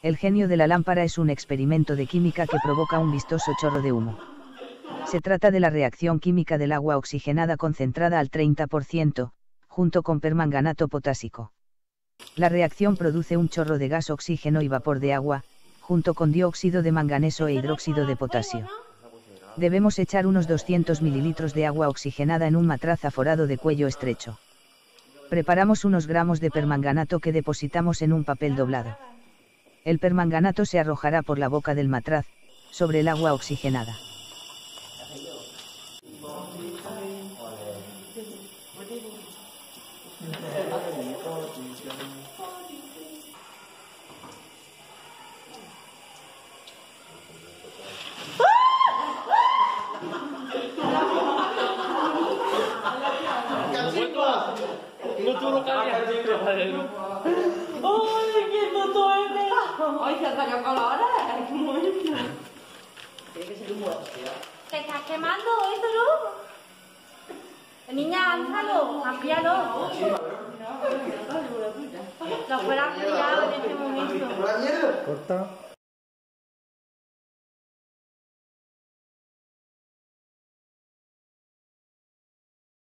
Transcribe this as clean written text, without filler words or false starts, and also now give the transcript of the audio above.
El genio de la lámpara es un experimento de química que provoca un vistoso chorro de humo. Se trata de la reacción química del agua oxigenada concentrada al 30%, junto con permanganato potásico. La reacción produce un chorro de gas oxígeno y vapor de agua, junto con dióxido de manganeso e hidróxido de potasio. Debemos echar unos 200 mililitros de agua oxigenada en un matraz aforado de cuello estrecho. Preparamos unos gramos de permanganato que depositamos en un papel doblado. El permanganato se arrojará por la boca del matraz, sobre el agua oxigenada. ¡Ay, se ha sacado colores! ¡Qué momento! Tiene que ser un huevo. ¿Te estás quemando eso, no? Niña, álzalo, amplíalo. Lo fuera ampliado en este momento. Corta.